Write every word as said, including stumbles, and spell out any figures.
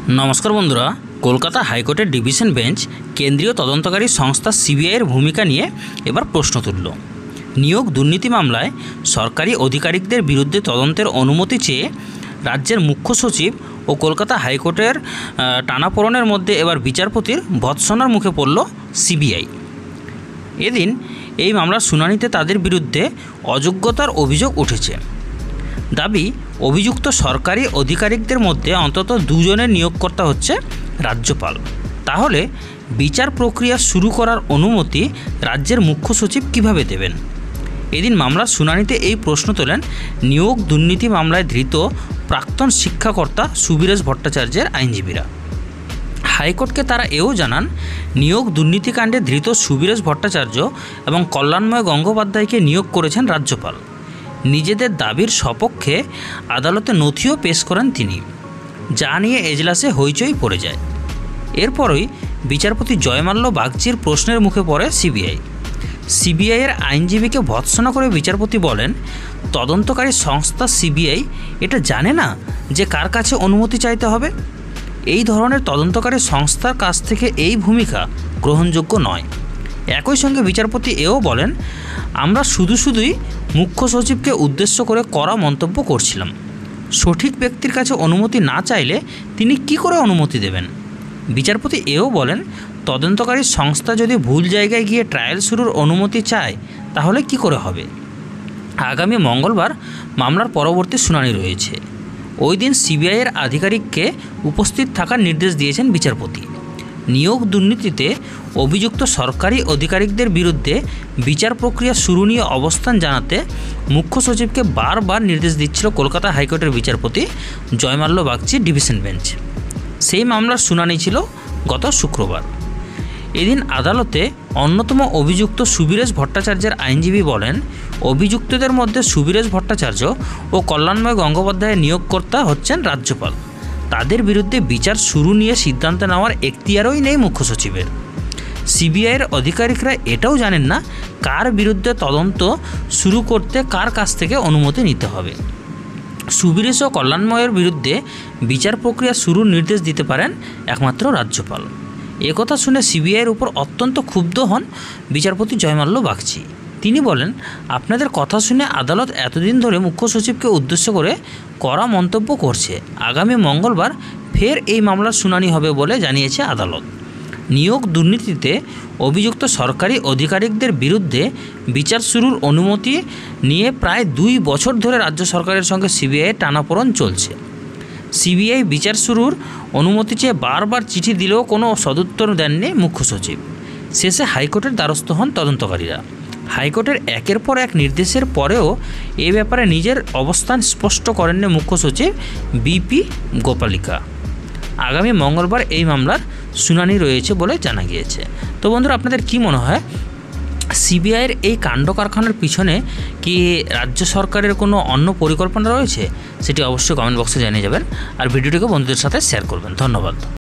नमस्कार बंधुरा Kolkata हाईकोर्टेर division bench केंद्रीय तदन्तकारी संस्था सीबीआईर भूमिका निये एबार प्रश्न तुलल। नियोग दुर्नीति मामलाय सरकारी अधिकारिकदेर बिरुद्धे तदन्तेर अनुमति चेये राज्येर मुख्य सचिव और कलकाता हाईकोर्टेर टानापोड़ेनेर मध्य एबार विचारपतिर भत्सनार मुखे पड़ल सीबीआई। एदिन এই মামলার শুনানিতে তাদের বিরুদ্ধে অযোগ্যতার অভিযোগ উঠেছে। দাবি অভিযুক্ত সরকারি আধিকারিকদের মধ্যে অন্তত দুজনের নিয়োগকর্তা হচ্ছে রাজ্যপাল। তাহলে বিচার প্রক্রিয়া শুরু করার অনুমতি রাজ্যের মুখ্য সচিব কিভাবে দেবেন? এদিন মামলার শুনানিতে এই প্রশ্ন তোলেন নিয়োগ দুর্নীতি মামলায় ধৃত প্রাক্তন শিক্ষাকর্তা সুবীরেশ ভট্টাচার্যের আইনজীবীরা। হাইকোর্টকে তারা এও জানান নিয়োগ দুর্নীতিকাণ্ডে ধৃত সুবীরেশ ভট্টাচার্য এবং কল্যাণময় গঙ্গোপাধ্যায়কে নিয়োগ করেছেন রাজ্যপাল। নিজেদের দাবির সপক্ষে আদালতে নথিও পেশ করেন তিনি, যা নিয়ে এজলাসে হইচই পড়ে যায়। এরপরই বিচারপতি জয়মাল্য বাগচির প্রশ্নের মুখে পড়ে সিবিআই। সিবিআইয়ের আইনজীবীকে ভৎসনা করে বিচারপতি বলেন, তদন্তকারী সংস্থা সিবিআই এটা জানে না যে কার কাছে অনুমতি চাইতে হবে? এই ধরনের তদন্তকারী সংস্থার কাছ থেকে এই ভূমিকা গ্রহণযোগ্য নয়। একই সঙ্গে বিচারপতি এও বলেন, আমরা শুধু শুধুই মুখ্য সচিবকে উদ্দেশ্য করে কড়া মন্তব্য করছিলাম। সঠিক ব্যক্তির কাছে অনুমতি না চাইলে তিনি কি করে অনুমতি দেবেন? বিচারপতি এও বলেন, তদন্তকারী সংস্থা যদি ভুল জায়গায় গিয়ে ট্রায়াল শুরুর অনুমতি চায় তাহলে কি করে হবে? আগামী মঙ্গলবার মামলার পরবর্তী শুনানি রয়েছে। ওই দিন সিবিআইয়ের আধিকারিককে উপস্থিত থাকার নির্দেশ দিয়েছেন বিচারপতি। নিয়োগ দুর্নীতিতে অভিযুক্ত সরকারি আধিকারিকদের বিরুদ্ধে বিচার প্রক্রিয়া শুরু নিয়ে অবস্থান জানাতে মুখ্য সচিবকে বারবার নির্দেশ দিচ্ছিল কলকাতা হাইকোর্টের বিচারপতি জয়মাল্য বাগচির ডিভিশন বেঞ্চ। সেই মামলার শুনানি ছিল গত শুক্রবার। এদিন আদালতে অন্যতম অভিযুক্ত সুবীরেশ ভট্টাচার্যের আইনজীবী বলেন, অভিযুক্তদের মধ্যে সুবীরেশ ভট্টাচার্য ও কল্যাণময় গঙ্গোপাধ্যায়ের নিয়োগকর্তা হচ্ছেন রাজ্যপাল। তাদের বিরুদ্ধে বিচার শুরু নিয়ে সিদ্ধান্ত নেওয়ার এখতিয়ারই নেই মুখ্য সচিবের। সিবিআইয়ের আধিকারিকরা এটাও জানেন না কার বিরুদ্ধে তদন্ত শুরু করতে কার কাছ থেকে অনুমতি নিতে হবে। সুবীরেশ ও কল্যাণময়ের বিরুদ্ধে বিচার প্রক্রিয়া শুরুর নির্দেশ দিতে পারেন একমাত্র রাজ্যপাল। একথা শুনে সিবিআইয়ের উপর অত্যন্ত ক্ষুব্ধ হন বিচারপতি জয়মাল্য বাগচি। তিনি বলেন, আপনাদের কথা শুনে আদালত এতদিন ধরে মুখ্য সচিবকে উদ্দেশ্য করে কড়া মন্তব্য করছে। আগামী মঙ্গলবার ফের এই মামলার শুনানি হবে বলে জানিয়েছে আদালত। নিয়োগ দুর্নীতিতে অভিযুক্ত সরকারি আধিকারিকদের বিরুদ্ধে বিচার শুরুর অনুমতি নিয়ে প্রায় দুই বছর ধরে রাজ্য সরকারের সঙ্গে সিবিআইয়ের টানাপোড়েন চলছে। সিবিআই বিচার শুরুর অনুমতি চেয়ে বারবার চিঠি দিলেও কোনো সদুত্তর দেননি মুখ্য সচিব। শেষে হাইকোর্টের দ্বারস্থ হন তদন্তকারীরা। হাইকোর্টের একের পর এক নির্দেশের পরেও এ ব্যাপারে নিজের অবস্থান স্পষ্ট করেননি মুখ্য সচিব বিপি গোপালিকা। আগামী মঙ্গলবার এই মামলার শুনানি রয়েছে বলে জানা গিয়েছে। তো বন্ধুরা, আপনাদের কি মনে হয় সিবিআইয়ের এই কাণ্ড কারখানার পিছনে কি রাজ্য সরকারের কোনো অন্য পরিকল্পনা রয়েছে? সেটি অবশ্যই কমেন্ট বক্সে জানিয়ে যাবেন আর ভিডিওটিকে বন্ধুদের সাথে শেয়ার করবেন। ধন্যবাদ।